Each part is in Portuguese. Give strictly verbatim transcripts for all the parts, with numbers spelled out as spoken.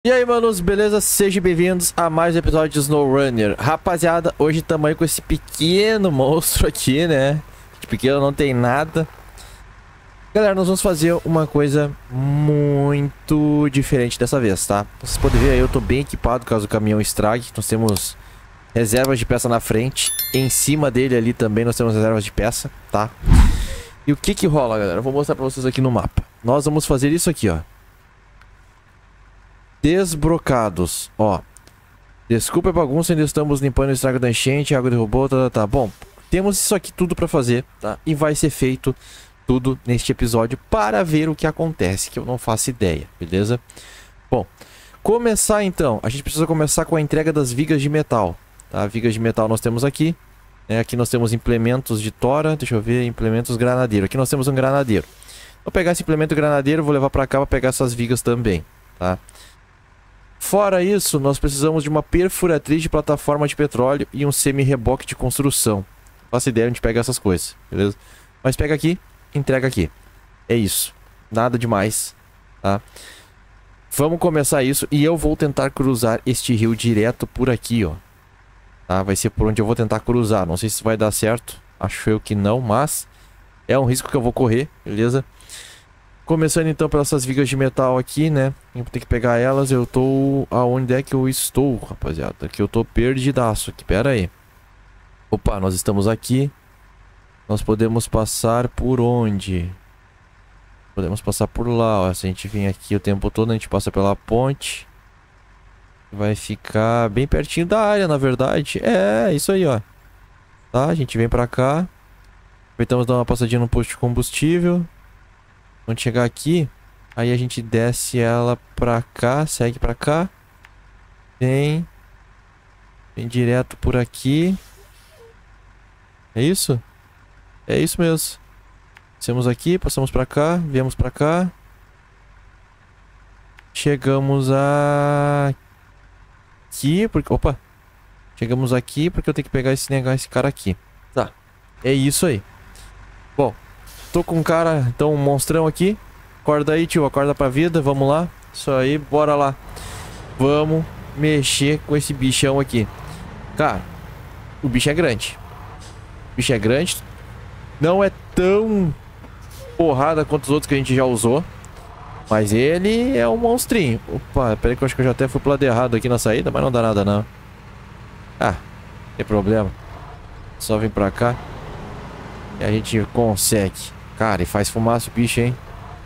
E aí, manos, beleza? Sejam bem-vindos a mais um episódio de SnowRunner. Rapaziada, hoje estamos aí com esse pequeno monstro aqui, né? De pequeno não tem nada. Galera, nós vamos fazer uma coisa muito diferente dessa vez, tá? Vocês podem ver aí, eu tô bem equipado caso o caminhão estrague. Nós temos reservas de peça na frente. Em cima dele ali também nós temos reservas de peça, tá? E o que que rola, galera? Eu vou mostrar pra vocês aqui no mapa. Nós vamos fazer isso aqui, ó. Desbrocados, ó. Desculpa a bagunça, ainda estamos limpando o estrago da enchente, água derrubou, tá, tá, tá. Bom, temos isso aqui tudo pra fazer, tá? E vai ser feito tudo neste episódio para ver o que acontece, que eu não faço ideia, beleza? Bom, começar então, a gente precisa começar com a entrega das vigas de metal, tá? Vigas de metal nós temos aqui, né? Aqui nós temos implementos de tora, deixa eu ver, implementos granadeiro. Aqui nós temos um granadeiro. Vou pegar esse implemento granadeiro, vou levar pra cá pra pegar essas vigas também, tá? Fora isso, nós precisamos de uma perfuratriz de plataforma de petróleo e um semi-reboque de construção. Faço ideia, a gente pega essas coisas, beleza? Mas pega aqui, entrega aqui. É isso. Nada demais, tá? Vamos começar isso e eu vou tentar cruzar este rio direto por aqui, ó. Tá? Vai ser por onde eu vou tentar cruzar. Não sei se vai dar certo. Acho eu que não, mas é um risco que eu vou correr, beleza? Começando então pelas essas vigas de metal aqui, né? Eu vou ter que pegar elas. Eu tô... Aonde é que eu estou, rapaziada? Aqui eu tô perdidaço aqui. Pera aí. Opa, nós estamos aqui. Nós podemos passar por onde? Podemos passar por lá, ó. Se a gente vir aqui o tempo todo, a gente passa pela ponte. Vai ficar bem pertinho da área, na verdade. É, isso aí, ó. Tá, a gente vem pra cá. Aproveitamos dar uma passadinha no posto de combustível. Quando chegar aqui, aí a gente desce ela pra cá, segue pra cá. Vem. Vem direto por aqui. É isso? É isso mesmo. Descemos aqui, passamos pra cá, viemos pra cá. Chegamos a... Aqui, porque... Opa! Chegamos aqui porque eu tenho que pegar esse negócio, esse cara aqui. Tá. É isso aí. Bom. Tô com um cara, então um monstrão aqui. Acorda aí, tio, acorda pra vida, vamos lá. Isso aí, bora lá. Vamos mexer com esse bichão aqui. Cara, o bicho é grande. O bicho é grande. Não é tão porrada quanto os outros que a gente já usou. Mas ele é um monstrinho. Opa, peraí que eu acho que eu já até fui pro lado errado aqui na saída, mas não dá nada não. Ah, não tem problema. Só vem pra cá e a gente consegue. Cara, e faz fumaça o bicho, hein?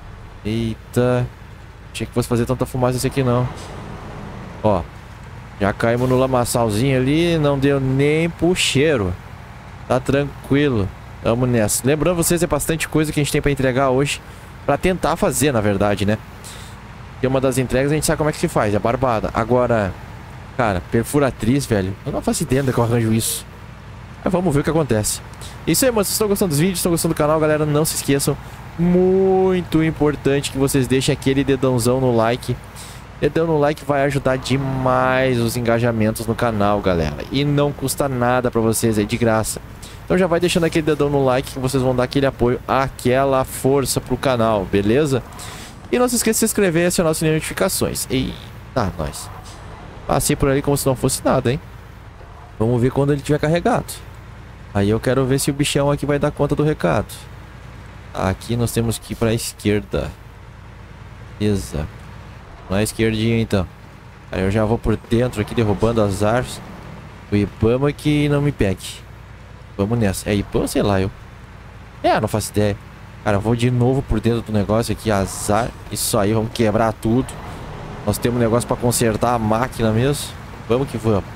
Eita. Achei que fosse fazer tanta fumaça esse aqui, não. Ó. Já caímos no lamaçalzinho ali. Não deu nem pro cheiro. Tá tranquilo. Tamo nessa. Lembrando vocês, é bastante coisa que a gente tem pra entregar hoje. Pra tentar fazer, na verdade, né? E uma das entregas a gente sabe como é que se faz. É barbada. Agora, cara, perfuratriz, velho. Eu não faço ideia de que eu arranjo isso. Mas vamos ver o que acontece. Isso aí, mano. Se estão gostando dos vídeos, estão gostando do canal, galera, não se esqueçam. Muito importante que vocês deixem aquele dedãozão no like. Dedão no like vai ajudar demais os engajamentos no canal, galera. E não custa nada pra vocês, é de graça. Então já vai deixando aquele dedão no like que vocês vão dar aquele apoio, aquela força pro canal, beleza? E não se esqueça de se inscrever e acionar o sininho de notificações. Eita, nós. Passei por ali como se não fosse nada, hein? Vamos ver quando ele tiver carregado. Aí eu quero ver se o bichão aqui vai dar conta do recado. Aqui nós temos que ir pra esquerda. Beleza. Na esquerdinha então. Aí eu já vou por dentro aqui derrubando as árvores. O Ibama que não me pegue. Vamos nessa. É Ibama, sei lá eu. É, não faço ideia. Cara, eu vou de novo por dentro do negócio aqui. Azar. Isso aí, vamos quebrar tudo. Nós temos um negócio pra consertar a máquina mesmo. Vamos que vamos.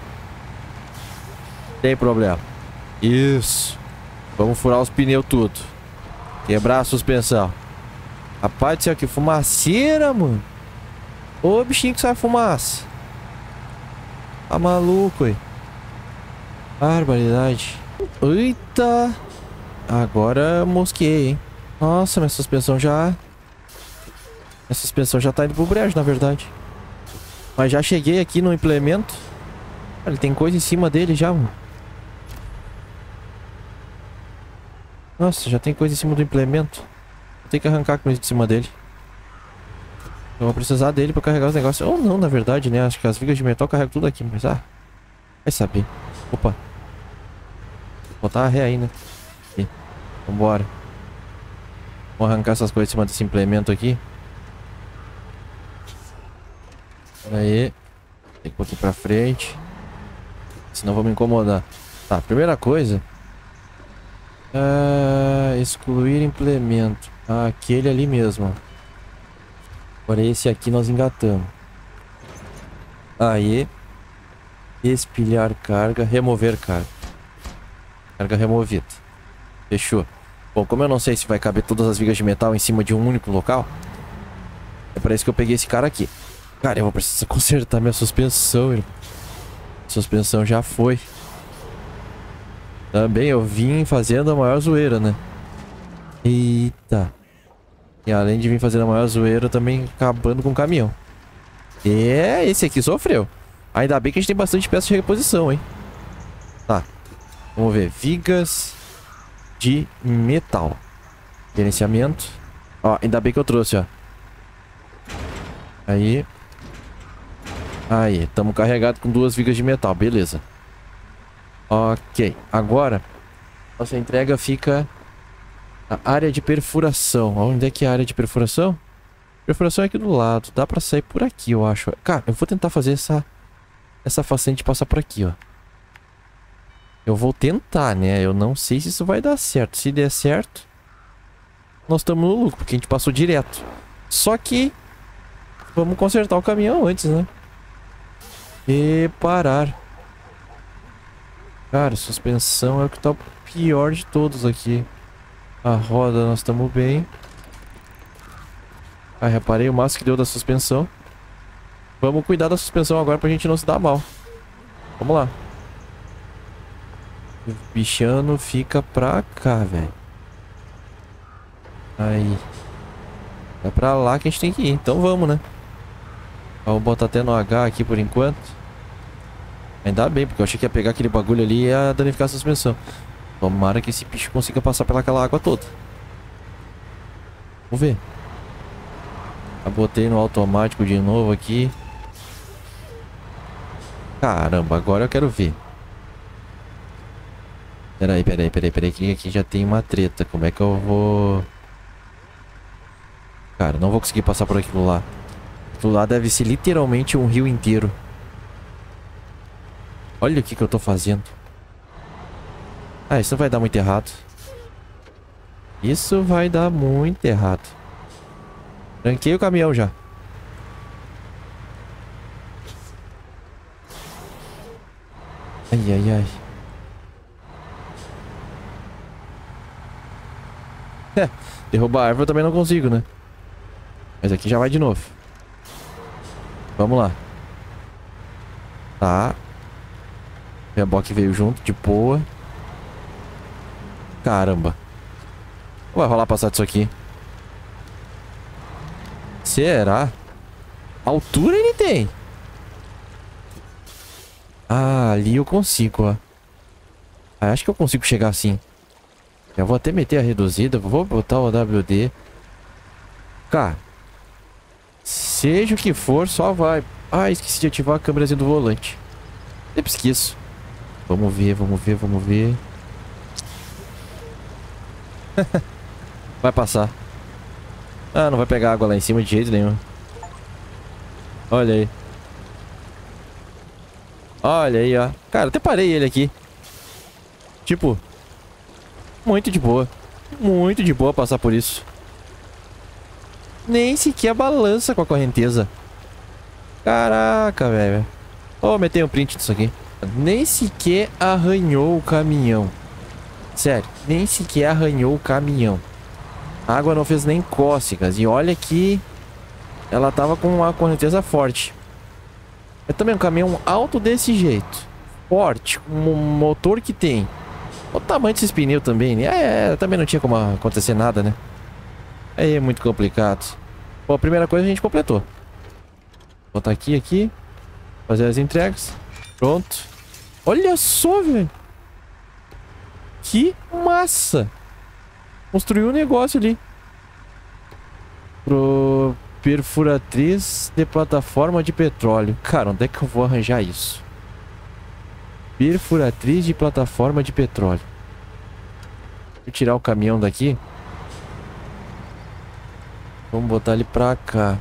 Tem problema. Isso. Vamos furar os pneus tudo. Quebrar a suspensão. Rapaz do céu, que fumaceira, mano. Ô, bichinho que sai fumaça. Tá maluco, aí. Barbaridade. Eita. Agora mosquei, hein. Nossa, minha suspensão já... Minha suspensão já tá indo pro brejo, na verdade. Mas já cheguei aqui no implemento. Ele tem coisa em cima dele já, mano. Nossa, já tem coisa em cima do implemento. Vou ter que arrancar com isso de cima dele. Eu vou precisar dele pra carregar os negócios. Ou não, na verdade, né? Acho que as vigas de metal carregam tudo aqui, mas ah... vai saber. Opa. Vou botar a ré aí, né? Aqui. Vambora. Vamos arrancar essas coisas em cima desse implemento aqui. Aí. Tem que pôr aqui pra frente. Senão vou me incomodar. Tá, primeira coisa. Ah, excluir implemento. Ah, aquele ali mesmo. Agora esse aqui nós engatamos. Aí. Espilhar carga. Remover carga. Carga removida. Fechou. Bom, como eu não sei se vai caber todas as vigas de metal em cima de um único local, é para isso que eu peguei esse cara aqui. Cara, eu vou precisar consertar minha suspensão, irmão. Suspensão já foi. Também eu vim fazendo a maior zoeira, né? Eita. E além de vir fazendo a maior zoeira, eu também acabando com o caminhão. É, esse aqui sofreu. Ainda bem que a gente tem bastante peças de reposição, hein? Tá. Vamos ver. Vigas de metal. Gerenciamento. Ó, ainda bem que eu trouxe, ó. Aí. Aí, estamos carregados com duas vigas de metal, beleza. Ok, agora nossa entrega fica na área de perfuração. Onde é que é a área de perfuração? Perfuração é aqui do lado. Dá pra sair por aqui, eu acho. Cara, eu vou tentar fazer essa Essa façanha de passar por aqui, ó. Eu vou tentar, né? Eu não sei se isso vai dar certo. Se der certo, nós estamos no lucro, porque a gente passou direto. Só que vamos consertar o caminhão antes, né? E parar. Cara, suspensão é o que tá o pior de todos aqui. A roda nós estamos bem. Ah, reparei o máximo que deu da suspensão. Vamos cuidar da suspensão agora pra gente não se dar mal. Vamos lá. O bichano fica pra cá, velho. Aí. É pra lá que a gente tem que ir. Então vamos, né? Vou botar até no H aqui por enquanto. Ainda bem, porque eu achei que ia pegar aquele bagulho ali e ia danificar a suspensão. Tomara que esse bicho consiga passar pelaquela água toda. Vamos ver. Eu botei no automático de novo aqui. Caramba, agora eu quero ver. Peraí, peraí, peraí, peraí, que aqui já tem uma treta. Como é que eu vou... Cara, não vou conseguir passar por aquilo lá. Aquilo lá deve ser literalmente um rio inteiro. Olha o que que eu tô fazendo. Ah, isso vai dar muito errado. Isso vai dar muito errado. Tranquei o caminhão já. Ai, ai, ai. É, derrubar a árvore eu também não consigo, né? Mas aqui já vai de novo. Vamos lá. Tá. O reboque veio junto, de boa. Caramba. Vai rolar passar disso aqui. Será? Altura ele tem. Ah, ali eu consigo, ó. Ah, acho que eu consigo chegar assim. Eu vou até meter a reduzida. Vou botar o W D. Cara, seja o que for, só vai. Ah, esqueci de ativar a câmerazinha do volante. Sempre esqueço. Vamos ver, vamos ver, vamos ver. Vai passar. Ah, não vai pegar água lá em cima de jeito nenhum. Olha aí. Olha aí, ó. Cara, até parei ele aqui. Tipo, muito de boa. Muito de boa passar por isso. Nem sequer balança com a correnteza. Caraca, velho. Oh, metei um print disso aqui. Nem sequer arranhou o caminhão. Sério, nem sequer arranhou o caminhão. A água não fez nem cócegas. E olha que ela tava com uma correnteza forte. É também um caminhão alto desse jeito. Forte, com o motor que tem. O tamanho desses pneus também, né? É, também não tinha como acontecer nada, né? Aí é muito complicado. Bom, a primeira coisa a gente completou. Vou botar aqui, aqui. Fazer as entregas. Pronto. Olha só, velho. Que massa. Construiu um negócio ali. Pro... Perfuratriz de plataforma de petróleo. Cara, onde é que eu vou arranjar isso? Perfuratriz de plataforma de petróleo. Deixa eu tirar o caminhão daqui. Vamos botar ele pra cá.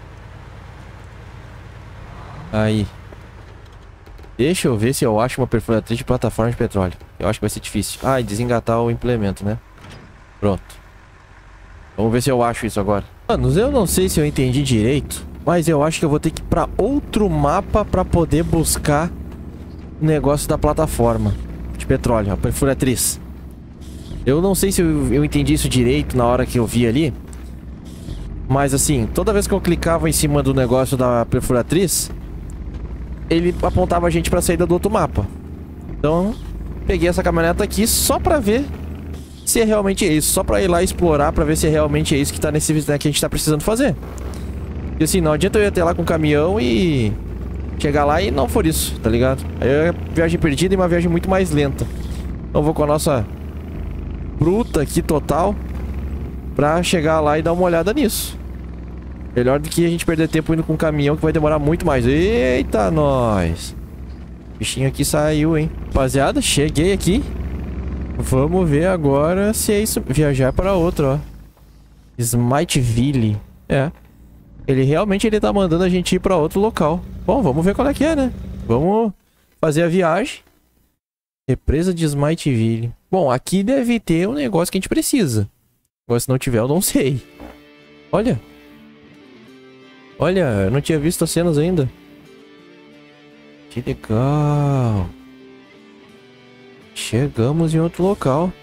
Aí. Deixa eu ver se eu acho uma perfuratriz de plataforma de petróleo. Eu acho que vai ser difícil. Ah, e desengatar o implemento, né? Pronto. Vamos ver se eu acho isso agora. Manos, eu não sei se eu entendi direito, mas eu acho que eu vou ter que ir pra outro mapa pra poder buscar o negócio da plataforma de petróleo, a perfuratriz. Eu não sei se eu, eu entendi isso direito na hora que eu vi ali. Mas assim, toda vez que eu clicava em cima do negócio da perfuratriz, ele apontava a gente pra saída do outro mapa. Então, peguei essa caminhoneta aqui só pra ver se é realmente é isso. Só pra ir lá explorar, pra ver se é realmente é isso que tá nesse, né, que a gente tá precisando fazer. E assim, não adianta eu ir até lá com o caminhão e chegar lá e não for isso, tá ligado? Aí é viagem perdida e uma viagem muito mais lenta. Então eu vou com a nossa bruta aqui total pra chegar lá e dar uma olhada nisso. Melhor do que a gente perder tempo indo com um caminhão que vai demorar muito mais. Eita, nós! O bichinho aqui saiu, hein? Rapaziada, cheguei aqui. Vamos ver agora se é isso. Viajar para outro, ó. Smiteville. É. Ele realmente ele tá mandando a gente ir pra outro local. Bom, vamos ver qual é que é, né? Vamos fazer a viagem. Represa de Smiteville. Bom, aqui deve ter um negócio que a gente precisa. Agora, se não tiver, eu não sei. Olha. Olha, eu não tinha visto as cenas ainda. Que legal. Chegamos em outro local.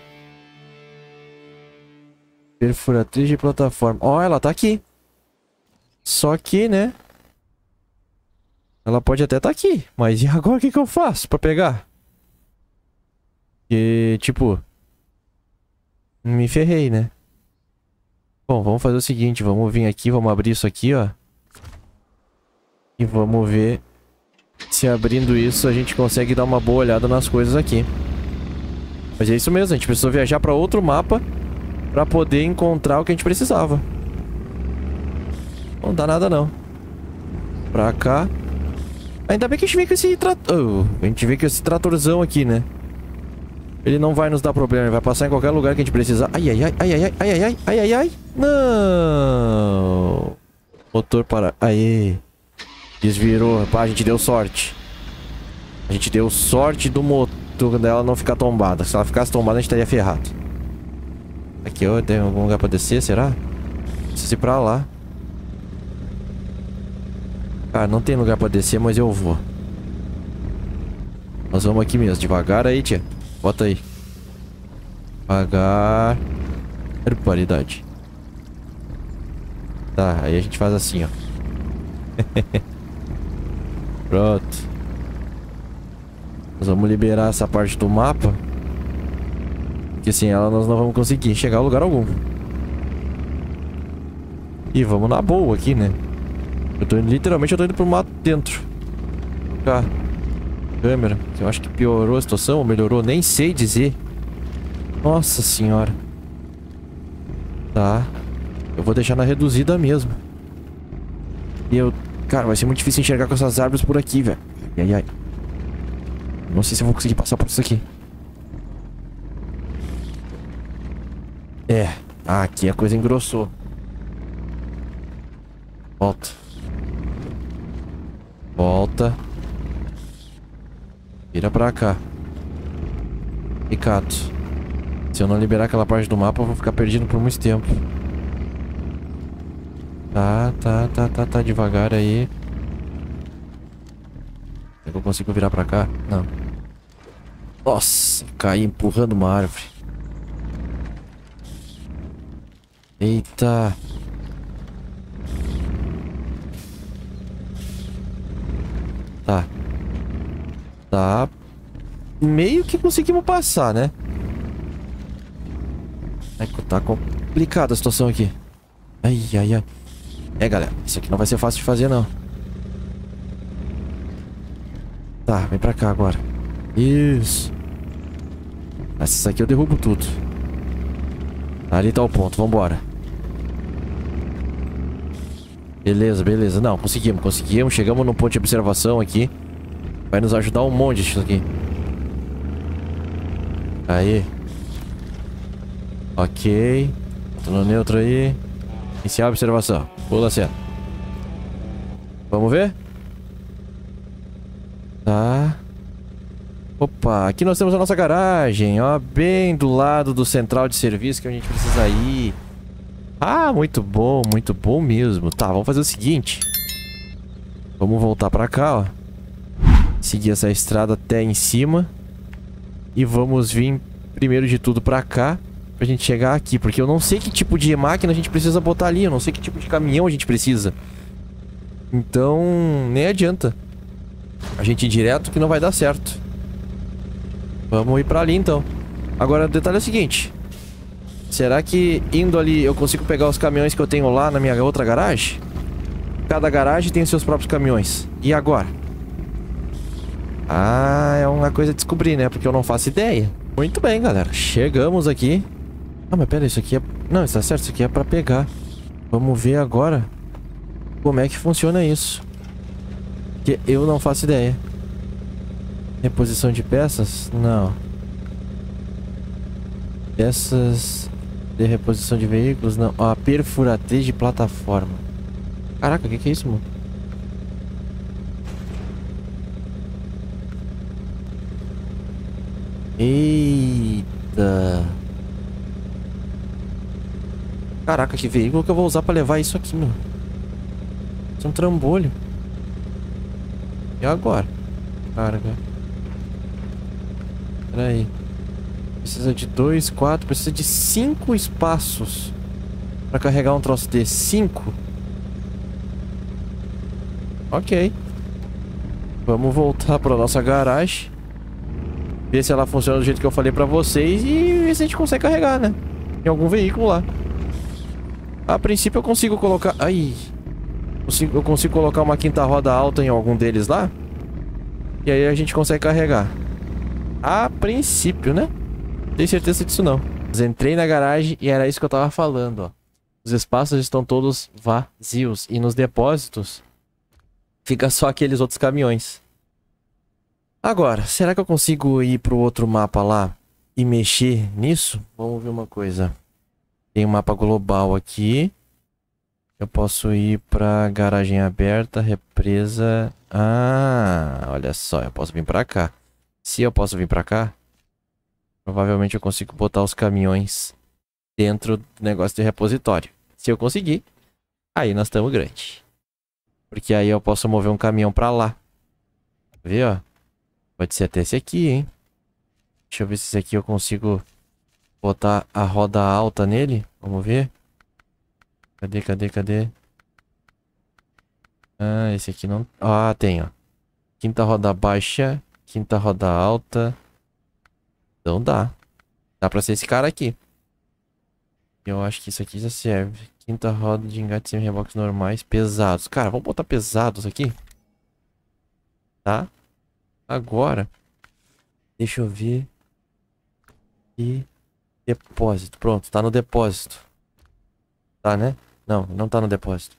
Perfuratriz de plataforma. Ó, ela tá aqui. Só que, né? Ela pode até estar aqui. Mas e agora o que que eu faço pra pegar? E, tipo... Me ferrei, né? Bom, vamos fazer o seguinte. Vamos vir aqui, vamos abrir isso aqui, ó. E vamos ver se abrindo isso a gente consegue dar uma boa olhada nas coisas aqui. Mas é isso mesmo, a gente precisou viajar pra outro mapa pra poder encontrar o que a gente precisava. Não dá nada não. Pra cá. Ainda bem que a gente veio com esse trator... Oh, a gente veio com esse tratorzão aqui, né? Ele não vai nos dar problema, ele vai passar em qualquer lugar que a gente precisar. Ai, ai, ai, ai, ai, ai, ai, ai, ai, ai, ai. Não. Motor para... Aê. Desvirou. Pá, a gente deu sorte. A gente deu sorte do motor dela não ficar tombada. Se ela ficasse tombada, a gente estaria ferrado. Aqui, ó, tem algum lugar pra descer, será? Preciso ir pra lá. Cara, não tem lugar pra descer, mas eu vou. Nós vamos aqui mesmo, devagar aí, tia. Bota aí. Devagar. Barbaridade. Tá, aí a gente faz assim, ó. Pronto. Nós vamos liberar essa parte do mapa. Porque sem ela nós não vamos conseguir chegar a lugar algum. E vamos na boa aqui, né? Eu tô indo, literalmente eu tô indo pro mato dentro. Cá. Câmera. Eu acho que piorou a situação ou melhorou, nem sei dizer. Nossa senhora. Tá. Eu vou deixar na reduzida mesmo. E eu... Cara, vai ser muito difícil enxergar com essas árvores por aqui, velho. Ai, ai, ai. Não sei se eu vou conseguir passar por isso aqui. É. Ah, aqui a coisa engrossou. Volta. Volta. Vira pra cá. Ricato. Se eu não liberar aquela parte do mapa, eu vou ficar perdido por muito tempo. Tá, tá, tá, tá, tá. Devagar aí. Será que eu consigo virar pra cá? Não. Nossa, caí empurrando uma árvore. Eita. Tá. Tá. Meio que conseguimos passar, né? É que tá complicada a situação aqui. Ai, ai, ai. É, galera, isso aqui não vai ser fácil de fazer, não. Tá, vem pra cá agora. Isso. Essa aqui eu derrubo tudo. Ali tá o ponto, vambora. Beleza, beleza. Não, conseguimos, conseguimos. Chegamos no ponto de observação aqui. Vai nos ajudar um monte isso aqui. Aí. Ok. Tô no neutro aí. Iniciar a observação. Pula a cena. Vamos ver? Tá. Opa, aqui nós temos a nossa garagem, ó, bem do lado do central de serviço que a gente precisa ir. Ah, muito bom, muito bom mesmo. Tá, vamos fazer o seguinte. Vamos voltar pra cá, ó. Seguir essa estrada até em cima. E vamos vir, primeiro de tudo, pra cá. Pra gente chegar aqui, porque eu não sei que tipo de máquina a gente precisa botar ali. Eu não sei que tipo de caminhão a gente precisa. Então, nem adianta a gente ir direto que não vai dar certo. Vamos ir pra ali, então. Agora, o detalhe é o seguinte. Será que indo ali eu consigo pegar os caminhões que eu tenho lá na minha outra garagem? Cada garagem tem os seus próprios caminhões. E agora? Ah, é uma coisa a descobrir, né? Porque eu não faço ideia. Muito bem, galera. Chegamos aqui. Ah, mas pera, isso aqui é... Não, está certo, isso aqui é pra pegar. Vamos ver agora como é que funciona isso. Porque eu não faço ideia. Reposição de peças? Não. Peças de reposição de veículos? Não. Ó, perfuratriz de plataforma. Caraca, o que, que é isso, mano? Eita. Caraca, que veículo que eu vou usar pra levar isso aqui, mano? Isso é um trambolho. E agora? Carga. Pera aí. Precisa de dois, quatro, precisa de cinco espaços pra carregar um troço desse. Cinco? Ok. Vamos voltar pra nossa garagem. Ver se ela funciona do jeito que eu falei pra vocês. E ver se a gente consegue carregar, né? Em algum veículo lá. A princípio eu consigo colocar... Ai... Eu consigo colocar uma quinta roda alta em algum deles lá. E aí a gente consegue carregar. A princípio, né? Não tenho certeza disso não. Mas entrei na garagem e era isso que eu tava falando, ó. Os espaços estão todos vazios. E nos depósitos fica só aqueles outros caminhões. Agora, será que eu consigo ir pro outro mapa lá e mexer nisso? Vamos ver uma coisa. Tem um mapa global aqui. Eu posso ir pra garagem aberta, represa... Ah, olha só, eu posso vir pra cá. Se eu posso vir pra cá, provavelmente eu consigo botar os caminhões dentro do negócio de repositório. Se eu conseguir, aí nós estamos grande. Porque aí eu posso mover um caminhão pra lá. Vê, ó. Pode ser até esse aqui, hein? Deixa eu ver se esse aqui eu consigo botar a roda alta nele. Vamos ver. Cadê, cadê, cadê? Ah, esse aqui não... Ah, tem, ó. Quinta roda baixa. Quinta roda alta. Então dá. Dá pra ser esse cara aqui. Eu acho que isso aqui já serve. Quinta roda de engate sem reboques normais. Pesados. Cara, vamos botar pesados aqui. Tá? Agora. Deixa eu ver. E... Depósito. Pronto, tá no depósito. Tá, né? Não, não tá no depósito.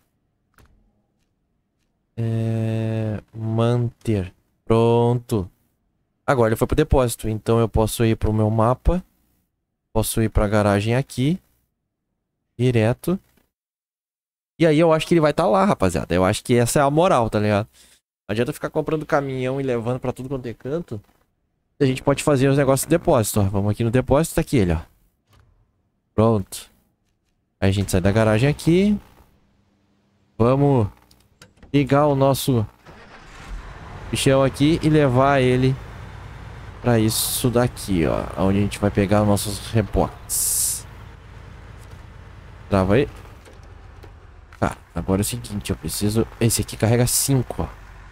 É... Manter. Pronto. Agora ele foi pro depósito. Então eu posso ir pro meu mapa. Posso ir pra garagem aqui. Direto. E aí eu acho que ele vai estar lá, rapaziada. Eu acho que essa é a moral, tá ligado? Não adianta ficar comprando caminhão e levando pra tudo quanto é canto. A gente pode fazer os negócios do depósito, ó. Vamos aqui no depósito, tá aqui ele, ó. Pronto. Aí a gente sai da garagem aqui. Vamos ligar o nosso bichão aqui e levar ele pra isso daqui, ó. Onde a gente vai pegar os nossos rebotes. Trava aí. Tá, agora é o seguinte, eu preciso... Esse aqui carrega cinco, ó.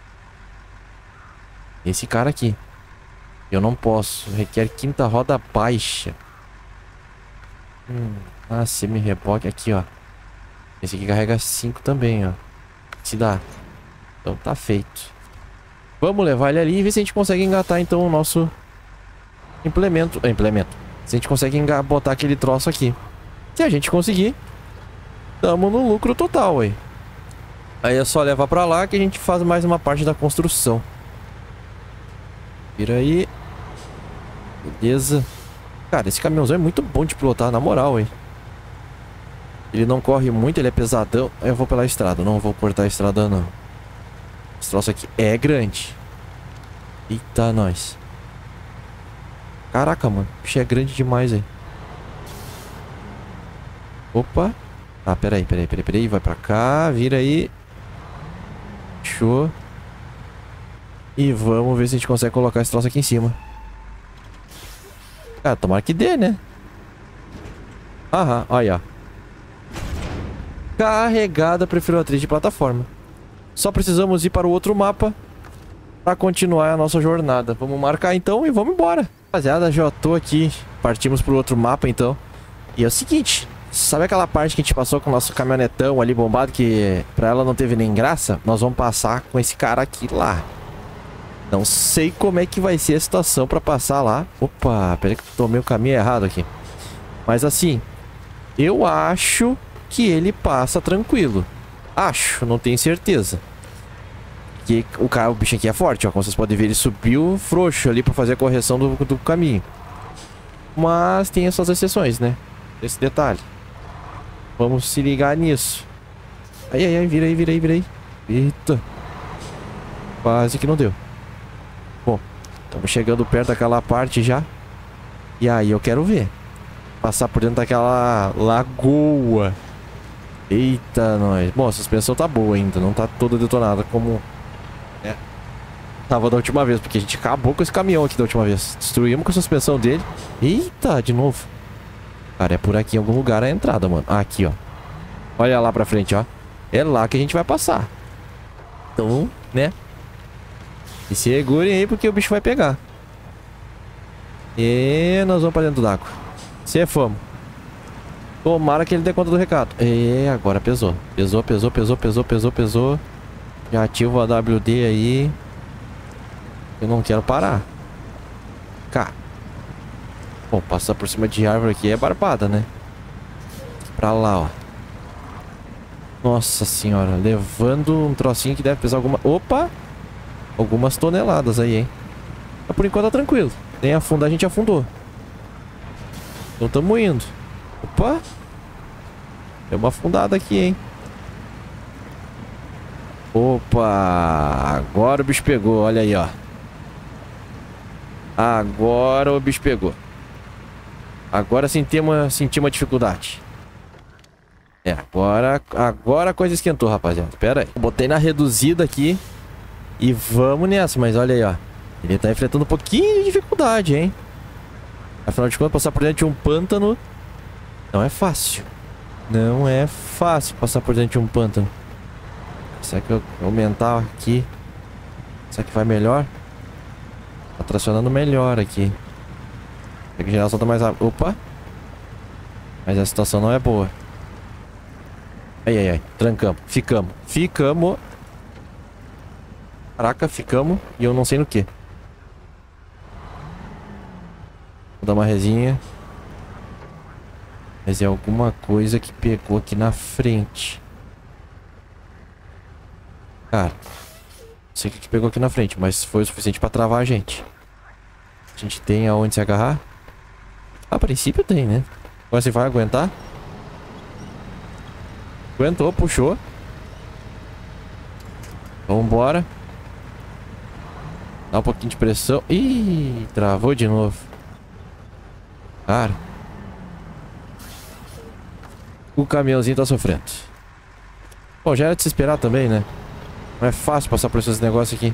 Esse cara aqui. Eu não posso. Requer quinta roda baixa. Hum... Ah, semi-reboque aqui, ó. Esse aqui carrega cinco também, ó. Se dá. Então tá feito. Vamos levar ele ali e ver se a gente consegue engatar então o nosso implemento. Ah, implemento. Se a gente consegue botar aquele troço aqui. Se a gente conseguir, tamo no lucro total, ué. Aí é só levar pra lá que a gente faz mais uma parte da construção. Vira aí. Beleza. Cara, esse caminhãozão é muito bom de pilotar, na moral, hein. Ele não corre muito, ele é pesadão. Eu vou pela estrada, não vou cortar a estrada, não. Esse troço aqui é grande. Eita, nós. Caraca, mano. O bicho é grande demais, aí. Opa. Ah, peraí, peraí, peraí, peraí. Vai pra cá, vira aí. Show. E vamos ver se a gente consegue colocar esse troço aqui em cima. Cara, tomara que dê, né? Aham, olha, ó. Carregada atriz de plataforma. Só precisamos ir para o outro mapa para continuar a nossa jornada. Vamos marcar então e vamos embora. Rapaziada, já tô aqui. Partimos para o outro mapa então. E é o seguinte, sabe aquela parte que a gente passou com o nosso caminhonetão ali bombado, que pra ela não teve nem graça? Nós vamos passar com esse cara aqui lá. Não sei como é que vai ser a situação pra passar lá. Opa, peraí que eu tomei o caminho errado aqui. Mas assim, eu acho que ele passa tranquilo. Acho, não tenho certeza. Que o, cara, o bicho aqui é forte, ó. Como vocês podem ver, ele subiu frouxo ali pra fazer a correção do, do caminho. Mas tem essas exceções, né? Esse detalhe. Vamos se ligar nisso. Ai, ai, ai, vira aí, vira aí, vira aí. Eita. Quase que não deu. Bom, estamos chegando perto daquela parte já. E aí eu quero ver. Passar por dentro daquela lagoa. Eita, nós. Bom, a suspensão tá boa ainda. Não tá toda detonada como... É. Tava da última vez. Porque a gente acabou com esse caminhão aqui da última vez. Destruímos com a suspensão dele. Eita, de novo. Cara, é por aqui em algum lugar a entrada, mano. Ah, aqui, ó. Olha lá pra frente, ó. É lá que a gente vai passar. Então, né? E segurem aí porque o bicho vai pegar. E nós vamos pra dentro d'água. Se fomos. Tomara que ele dê conta do recado. E agora pesou. Pesou, pesou, pesou, pesou, pesou, pesou. Já ativa a W D aí. Eu não quero parar. Cá. Bom, passar por cima de árvore aqui é barbada, né? Pra lá, ó. Nossa senhora. Levando um trocinho que deve pesar alguma... Opa! Algumas toneladas aí, hein? Mas por enquanto tá tranquilo. Nem afundar, a gente afundou. Então tamo indo. Opa! Deu uma afundada aqui, hein? Opa! Agora o bicho pegou, olha aí, ó. Agora o bicho pegou. Agora senti uma, senti uma dificuldade. É, agora, agora a coisa esquentou, rapaziada. Pera aí. Botei na reduzida aqui. E vamos nessa, mas olha aí, ó. Ele tá enfrentando um pouquinho de dificuldade, hein? Afinal de contas, passar por dentro de um pântano não é fácil. Não é fácil passar por dentro de um pântano. Será que eu aumentar aqui? Será que vai melhor? Tá tracionando melhor aqui. Será que a geração tá mais rápido? Opa! Mas a situação não é boa. Ai, ai, ai. Trancamos. Ficamos. Ficamos. Caraca, ficamos. E eu não sei no que. Vou dar uma resinha. Mas é alguma coisa que pegou aqui na frente. Cara, não sei o que pegou aqui na frente, mas foi o suficiente pra travar a gente. A gente tem aonde se agarrar? A princípio tem, né? Agora você vai aguentar? Aguentou, puxou. Vambora. Dá um pouquinho de pressão. Ih, travou de novo. Cara, o caminhãozinho tá sofrendo. Bom, já era de se esperar também, né? Não é fácil passar por esses negócios aqui.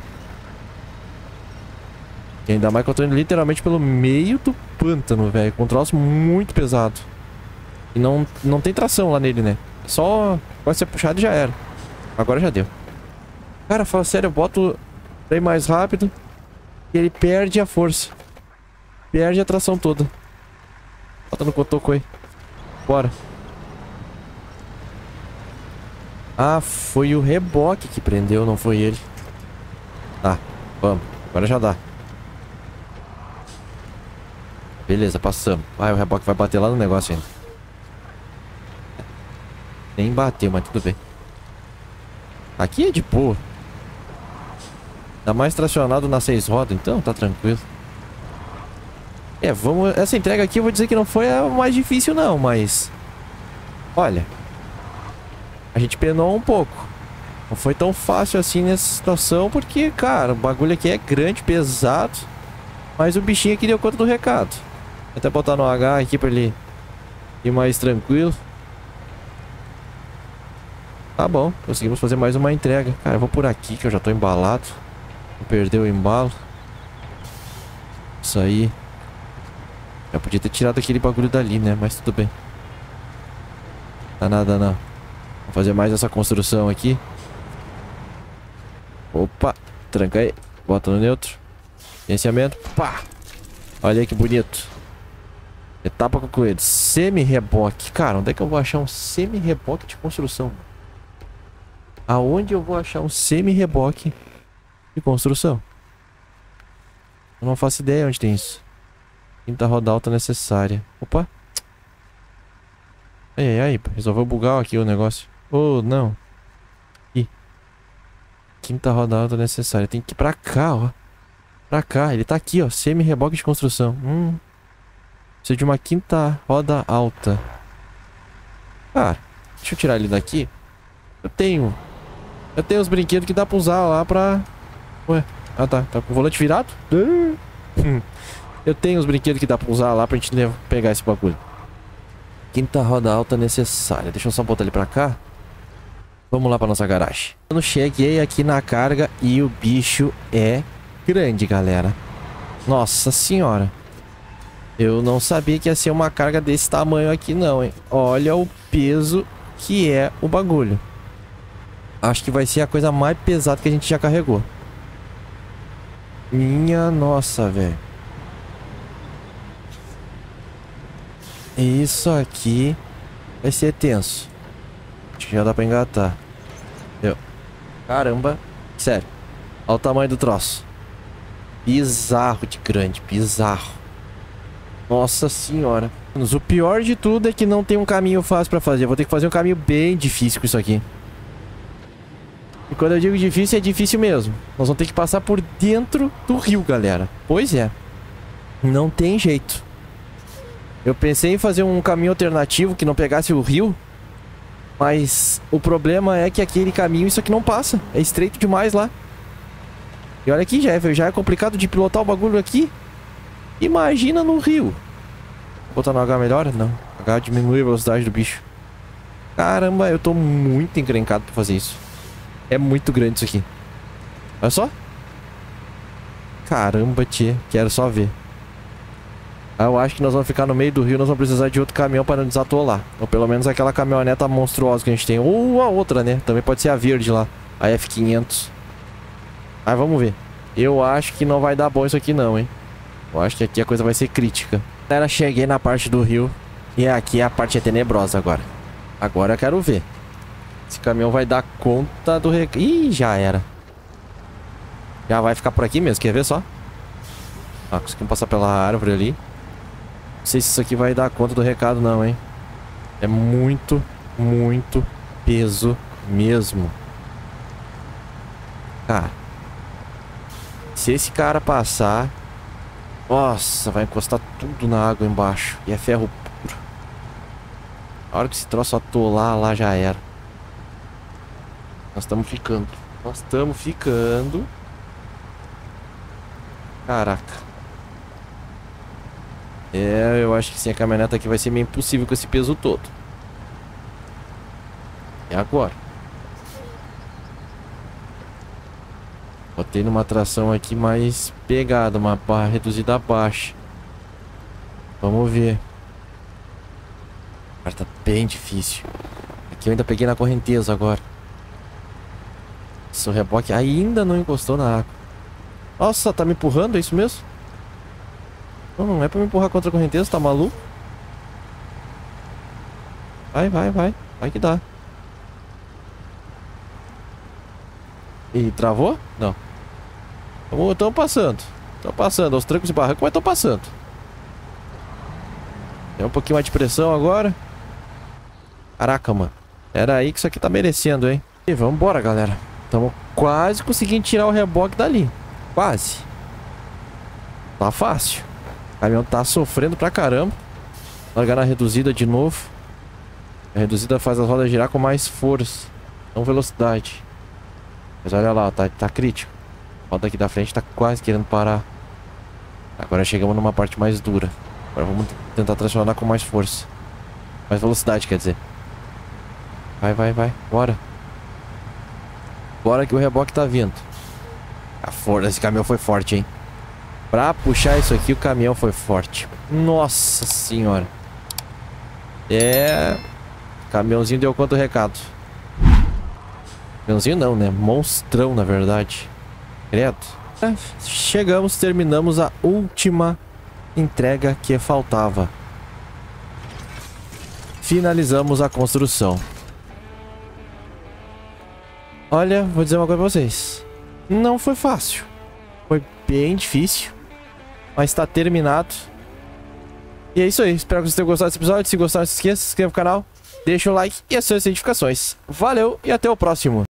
E ainda mais que eu tô indo literalmente pelo meio do pântano, velho. Com um troço muito pesado. E não, não tem tração lá nele, né? Só pode ser puxado e já era. Agora já deu. Cara, fala sério, eu boto bem mais rápido e ele perde a força. Perde a tração toda. Bota no cotoco aí. Bora. Ah, foi o reboque que prendeu, não foi ele. Tá, vamos. Agora já dá. Beleza, passamos. Ah, o reboque vai bater lá no negócio ainda. Nem bateu, mas tudo bem. Aqui é de boa. Tá mais tracionado nas seis rodas, então tá tranquilo. É, vamos... Essa entrega aqui eu vou dizer que não foi a mais difícil não, mas... Olha... A gente penou um pouco. Não foi tão fácil assim nessa situação, porque, cara, o bagulho aqui é grande, pesado. Mas o bichinho aqui deu conta do recado. Vou até botar no H aqui pra ele ir mais tranquilo. Tá bom, conseguimos fazer mais uma entrega. Cara, eu vou por aqui que eu já tô embalado. Não perder o embalo. Isso aí. Já podia ter tirado aquele bagulho dali, né? Mas tudo bem. Tá nada não. Vou fazer mais essa construção aqui. Opa, tranca aí. Bota no neutro. Gerenciamento. Pá. Olha aí que bonito. Etapa concluída. Semi-reboque. Cara, onde é que eu vou achar um semi-reboque de construção? Aonde eu vou achar um semi-reboque de construção? Eu não faço ideia onde tem isso. Quinta roda alta necessária. Opa. Ai, ai, ai. Resolveu bugar aqui o negócio. Oh, não. Ih. Quinta roda alta necessária. Tem que ir pra cá, ó. Pra cá. Ele tá aqui, ó. Semi-reboque de construção. Hum. Precisa de uma quinta roda alta. Cara, deixa eu tirar ele daqui. Eu tenho. Eu tenho os brinquedos que dá pra usar lá pra... Ué. Ah, tá. Tá com o volante virado? Hum. Eu tenho os brinquedos que dá pra usar lá pra gente levar, pegar esse bagulho. Quinta roda alta necessária. Deixa eu só botar ele pra cá. Vamos lá pra nossa garagem. Eu cheguei aqui na carga e o bicho é grande, galera. Nossa senhora. Eu não sabia que ia ser uma carga desse tamanho aqui não, hein. Olha o peso que é o bagulho. Acho que vai ser a coisa mais pesada que a gente já carregou. Minha nossa, velho. Isso aqui vai ser tenso. Acho que já dá pra engatar. Deu. Caramba. Sério. Olha o tamanho do troço. Bizarro de grande. Bizarro. Nossa senhora. O pior de tudo é que não tem um caminho fácil pra fazer. Eu vou ter que fazer um caminho bem difícil com isso aqui. E quando eu digo difícil, é difícil mesmo. Nós vamos ter que passar por dentro do rio, galera. Pois é. Não tem jeito. Eu pensei em fazer um caminho alternativo que não pegasse o rio. Mas o problema é que aquele caminho, isso aqui não passa. É estreito demais lá. E olha aqui, já é, já é complicado de pilotar o bagulho aqui. Imagina no rio. Vou botar no H melhor? Não. H diminui a velocidade do bicho. Caramba, eu tô muito encrencado pra fazer isso. É muito grande isso aqui. Olha só. Caramba, tchê. Quero só ver. Eu acho que nós vamos ficar no meio do rio. Nós vamos precisar de outro caminhão para não desatolar. Ou pelo menos aquela caminhoneta monstruosa que a gente tem. Ou a outra, né? Também pode ser a verde lá. A F quinhentos. Mas vamos ver. Eu acho que não vai dar bom isso aqui não, hein. Eu acho que aqui a coisa vai ser crítica. Galera, cheguei na parte do rio. E aqui a parte é tenebrosa agora. Agora eu quero ver. Esse caminhão vai dar conta do rec... Ih, já era. Já vai ficar por aqui mesmo, quer ver só? Ah, conseguimos passar pela árvore ali. Não sei se isso aqui vai dar conta do recado não, hein. É muito, muito peso mesmo. Cara, se esse cara passar... Nossa, vai encostar tudo na água embaixo. E é ferro puro. A hora que esse troço atolar lá já era. Nós estamos ficando. Nós estamos ficando. Caraca. É, eu acho que sim, a caminhoneta aqui vai ser meio impossível com esse peso todo. E agora? Botei numa tração aqui mais pegada, uma barra reduzida baixa. Vamos ver. Cara, tá bem difícil. Aqui eu ainda peguei na correnteza agora. Seu reboque ainda não encostou na água. Nossa, tá me empurrando, é isso mesmo? Não, não é pra me empurrar contra a correnteza, tá maluco? Vai, vai, vai. Vai que dá. E travou? Não. Estamos passando. Estamos passando aos trancos e barrancos, mas estão passando. Tem um pouquinho mais de pressão agora. Caraca, mano. Era aí que isso aqui tá merecendo, hein? E vambora, galera. Estamos quase conseguindo tirar o reboque dali. Quase. Tá fácil. O caminhão tá sofrendo pra caramba. Largar na reduzida de novo. A reduzida faz as rodas girar com mais força, não velocidade. Mas olha lá, tá, tá crítico. A roda aqui da frente tá quase querendo parar. Agora chegamos numa parte mais dura. Agora vamos tentar tracionar com mais força. Mais velocidade, quer dizer. Vai, vai, vai. Bora. Bora que o reboque tá vindo. A força, esse caminhão foi forte, hein? Pra puxar isso aqui, o caminhão foi forte. Nossa senhora. É... Caminhãozinho deu conta do recado. Caminhãozinho não, né? Monstrão, na verdade. Credo. É, chegamos, terminamos a última entrega que faltava. Finalizamos a construção. Olha, vou dizer uma coisa pra vocês. Não foi fácil. Foi bem difícil. Mas tá terminado. E é isso aí. Espero que vocês tenham gostado desse episódio. Se gostaram, não se esqueça, se inscreva no canal. Deixa o like e acione as notificações. Valeu e até o próximo.